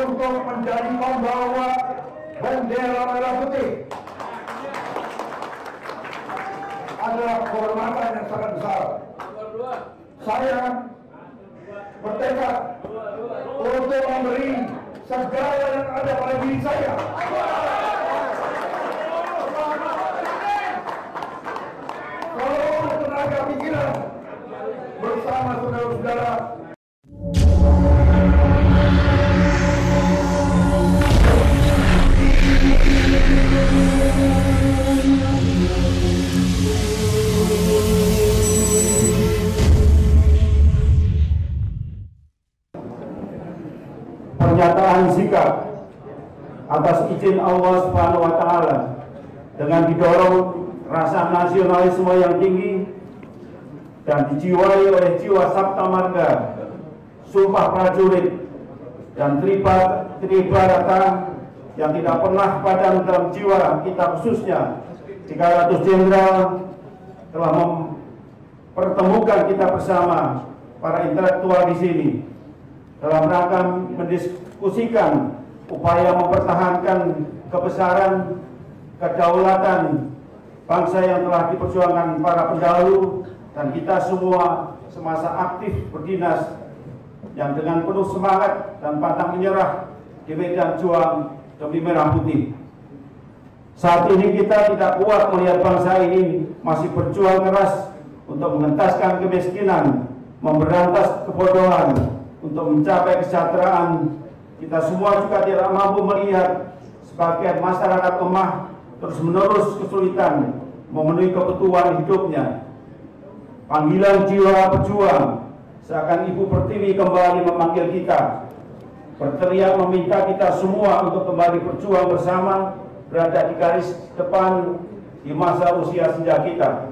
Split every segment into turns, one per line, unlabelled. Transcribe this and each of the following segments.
untuk menjadi pembawa bendera merah putih adalah kehormatan yang sangat besar. Saya bertekad untuk memberi segala yang ada pada diri saya seluruh tenaga pikiran bersama saudara-saudara.
Pernyataan sikap atas izin Allah Subhanahu wa Ta'ala dengan didorong rasa nasionalisme yang tinggi dan dijiwai oleh jiwa sabta marga, sumpah prajurit, dan tribarata yang tidak pernah padam dalam jiwa kita, khususnya 300 jenderal telah mempertemukan kita bersama para intelektual di sini dalam rangka mendiskusikan upaya mempertahankan kebesaran, kedaulatan bangsa yang telah diperjuangkan para pendahulu dan kita semua semasa aktif berdinas yang dengan penuh semangat dan pantang menyerah di medan juang demi merah putih. Saat ini kita tidak kuat melihat bangsa ini masih berjuang keras untuk mengentaskan kemiskinan, memberantas kebodohan, untuk mencapai kesejahteraan. Kita semua juga tidak mampu melihat sebagian masyarakat lemah terus-menerus kesulitan memenuhi kebutuhan hidupnya. Panggilan jiwa pejuang seakan Ibu Pertiwi kembali memanggil kita, berteriak meminta kita semua untuk kembali berjuang bersama, berada di garis depan di masa usia senja kita.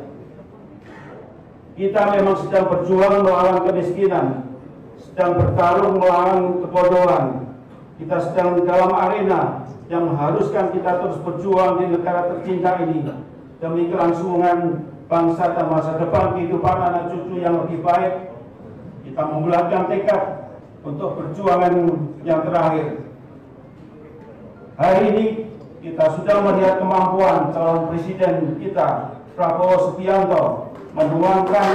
Kita memang sedang berjuang melawan kemiskinan, sedang bertarung melawan kebodohan. Kita sedang dalam arena yang mengharuskan kita terus berjuang di negara tercinta ini demi kelangsungan bangsa dan masa depan kehidupan anak cucu yang lebih baik. Kita membulatkan tekad untuk perjuangan yang terakhir. Hari ini kita sudah melihat kemampuan calon presiden kita, Prabowo Subianto, menuangkan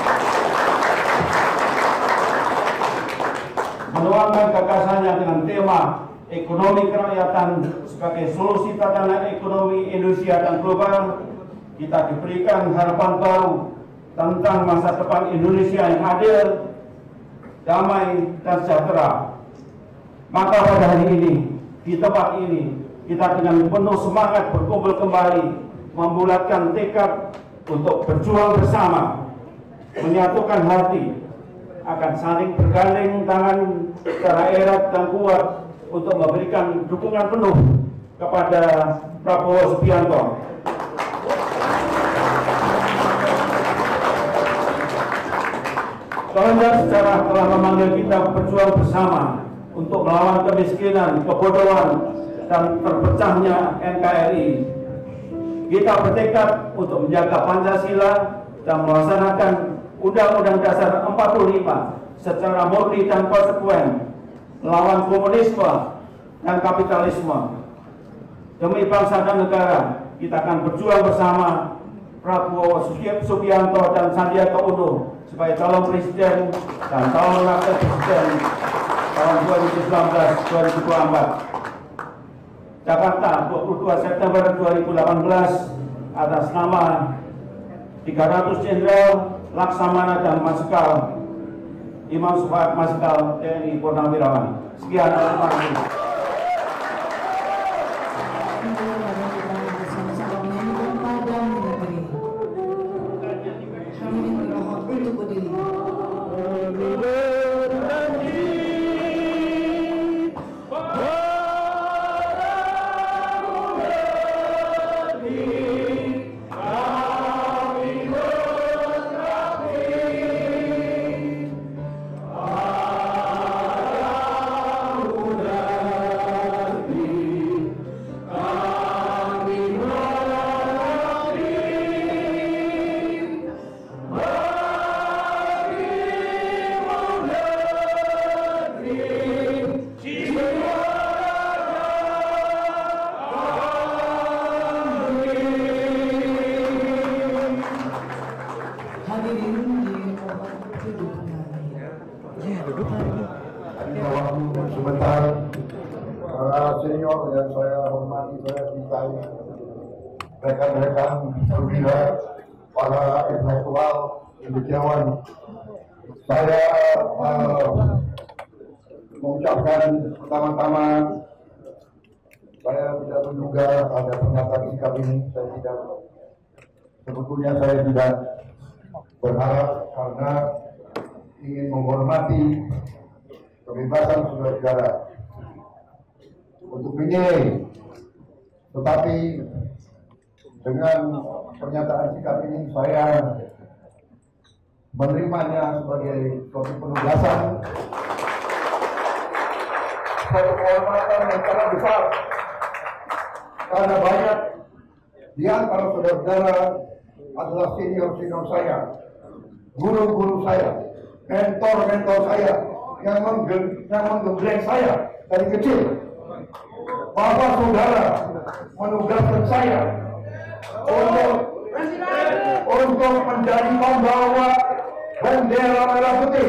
gagasannya dengan tema ekonomi kerakyatan sebagai solusi tatanan ekonomi Indonesia dan global. Kita diberikan harapan baru tentang masa depan Indonesia yang adil, damai, dan sejahtera. Maka pada hari ini, di tempat ini, kita dengan penuh semangat berkumpul kembali, membulatkan tekad untuk berjuang bersama, menyatukan hati, akan saling bergandeng tangan secara erat dan kuat untuk memberikan dukungan penuh kepada Prabowo Subianto. Kehendak sejarah telah memanggil kita berjuang bersama untuk melawan kemiskinan, kebodohan, dan terpecahnya NKRI. Kita bertekad untuk menjaga Pancasila dan melaksanakan Undang-Undang Dasar 45 secara murni dan konsekuen, melawan komunisme dan kapitalisme. Demi bangsa dan negara, kita akan berjuang bersama Prabowo Subianto dan Sandiaga Uno sebagai calon presiden dan calon wakil presiden tahun 2019-2024. Jakarta, 22 September 2018, atas nama 300 Jenderal Laksamana dan Marsikal Imam Suhaid Marsikal TNI Purnawirawan. Sekian, terima kasih.
Ada waktu sebentar, para senior yang saya hormati, saya cintai, rekan-rekan perwira, para intelektual, cendekiawan, saya mengucapkan pertama-tama saya tidak menduga ada pernyataan sikap ini. Sebetulnya saya tidak berharap karena ingin menghormati kebebasan saudara-saudara untuk menilai, tetapi dengan pernyataan sikap ini saya menerimanya sebagai suatu penugasan, suatu kehormatan yang sangat besar, karena banyak di antara saudara-saudara adalah senior-senior saya, guru-guru saya, mentor-mentor saya yang menggembleng saya dari kecil. Bapak saudara menugaskan saya untuk menjadi pembawa bendera merah putih.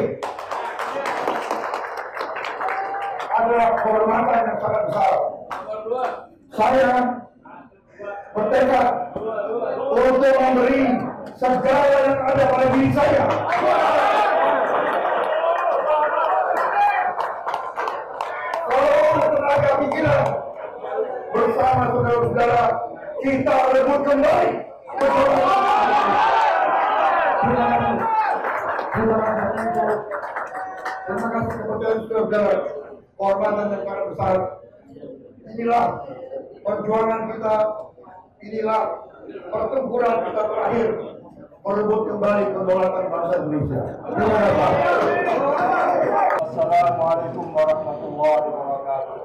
Adalah kehormatan yang sangat besar. Saya bertekad untuk memberi segala yang ada pada diri saya tenaga pikiran bersama saudara-saudara kita rebut kembali. Terima kasih kepada saudara-saudara, kehormatan yang sangat besar. Inilah perjuangan kita, inilah pertempuran kita terakhir merebut kembali kedaulatan bangsa Indonesia. Terima kasih.
Assalamualaikum warahmatullahi wabarakatuh.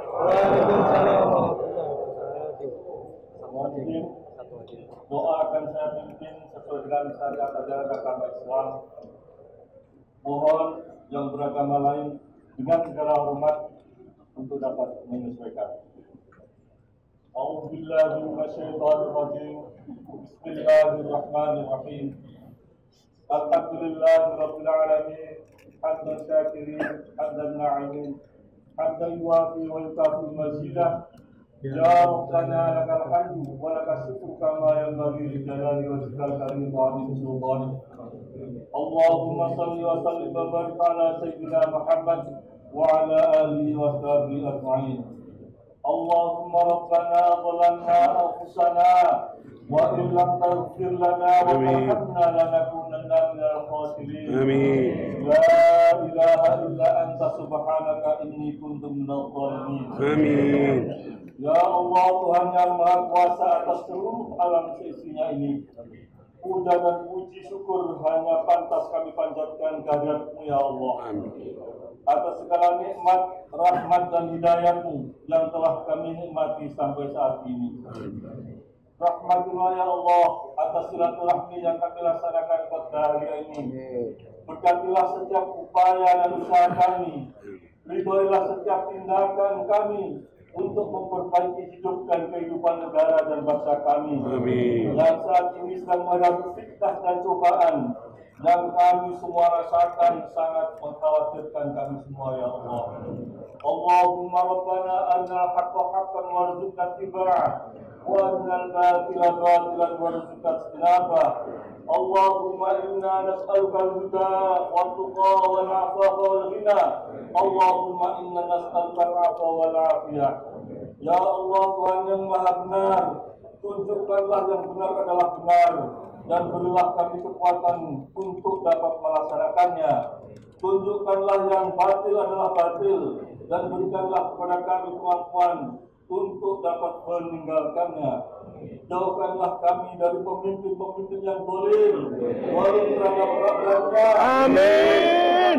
Mungkin doa akan saya pimpin sesuai dengan syariat ajaran agama Islam. Mohon yang beragama lain dengan segala hormat untuk dapat menyesuaikan. A'udzubillahi minasyaitonir rajim. Bismillahirrahmanirrahim. Alhamdulillahirabbil alamin. Hamdan syakirin, hamdan na'imin, hamdan yuwafi wa yukafi mazidah. Ya Rabbana lakal hamdu wa lakal syukru kama yanbaghi li jalali wajhikal karim wa 'azimi sultanik. Allahumma shalli wa sallim wa barik ala sayyidina Muhammad wa ala alihi wa sahbihi ajma'in. Allahumma rabbana zalamna anfusana wa in lam taghfir lana wa tarhamna lanakunanna minal khasirin. Amin. La ilaha illa anta subhanaka inni kuntu minadh dhalimin. Amin. Ya Allah, Tuhan yang Maha Kuasa atas seluruh alam seisinya ini, puja dan puji syukur hanya pantas kami panjatkan kehadirat-Mu ya Allah. Amin. Atas segala nikmat, rahmat dan hidayah-Mu yang telah kami nikmati sampai saat ini. Rahmatullah ya Allah atas silaturahmi yang kami laksanakan pada hari ini. Berkatilah setiap upaya dan usaha kami. Ridhoilah setiap tindakan kami untuk memperbaiki hidup dan kehidupan negara dan bangsa kami. Amin. Yang saat ini sedang menghadapi fitnah dan cobaan yang kami semua rasakan sangat mengkhawatirkan kami semua ya Allah. Allahumma rabbana arina haqqa haqqan warzuqna ittiba'ah wa arinal batila batilan warzuqna ijtinabah. Allahumma inna nas'aluka al-huda wat-tuqa wal-'afafa wal-ghina. Allahumma inna nas'aluka al-'afwa wal-'afiyah. Ya Allah, Tuhan yang Maha Benar, tunjukkanlah yang benar adalah benar dan berilah kami kekuatan untuk dapat melaksanakannya. Tunjukkanlah yang batil adalah batil dan berikanlah kepada kami kemampuan untuk dapat meninggalkannya. Jauhkanlah kami dari pemimpin-pemimpin yang zalim terhadap rakyatnya. Amin.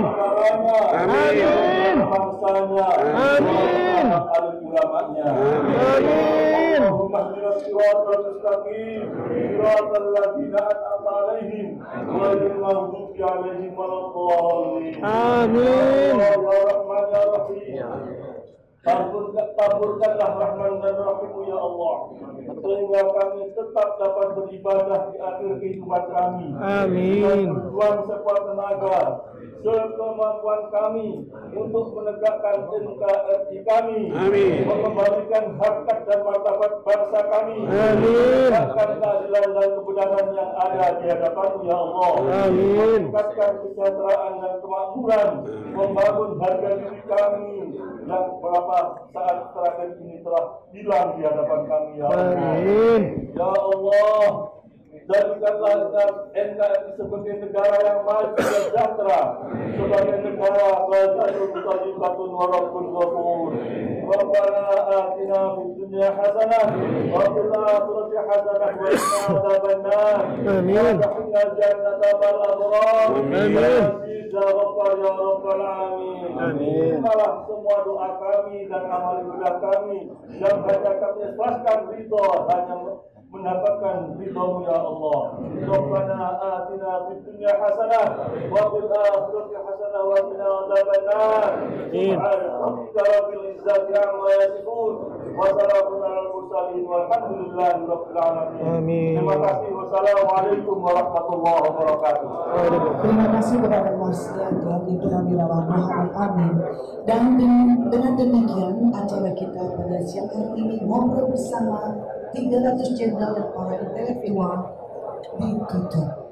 Amin. Bangsanya. Amin. Alim ulamanya. Amin. Allahumma ihdinas siratal mustaqim, siratal ladzina an'amta 'alaihim ghairil maghdubi 'alaihim waladdallin. Amin. Ya Rahman ya Rahim.
Taburkanlah rahman dan rahim-Mu ya Allah, sehingga kami tetap dapat beribadah di akhir kehidupan kami.
Amin.
Tuhan sekuat tenaga, sekemampuan kami untuk menegakkan NKRI kami.
Amin.
Mengembalikan harkat dan martabat bangsa kami.
Amin.
Menegakkan keadilan dan kebenaran yang ada di hadapan-Mu ya Allah.
Amin.
Meningkatkan kesejahteraan dan kemakmuran, membangun harga diri kami yang beberapa saat terakhir ini telah hilang di hadapan kami ya Allah.
Amin.
Ya Allah, jadikanlah NKRI sebagai negara yang maju dan sejahtera, sebagai negara baladun thayyibatun wa rabbun ghafur. Rabbana atina fid dunya hasanah wa fil akhirati hasanah wa qina adzabannar.
Amin.
Wa jannata wal abrar.
Amin.
Ya Rabbal Alamin.
Amin.
Terimalah semua doa kami dan amal ibadah kami yang hanya kami ikhlaskan ridho, hanya mendapatkan ridho-Mu ya Allah. Rabbana atina fid dunya hasanah wa fil akhirati hasanah wa qina adzabannar. Subhana rabbika rabbil izzati amma yasifun wa salamun alal mursalin walhamdulillahi rabbil alamin.
Amin.
Terima kasih. Wassalamualaikum warahmatullahi wabarakatuh.
Terima kasih kepada Mas Yanto Ibu Wirawan Muhammad Amin. Dan dengan demikian acara kita pada siang hari ini ngobrol bersama 300 jenderal dan para intelektual ditutup.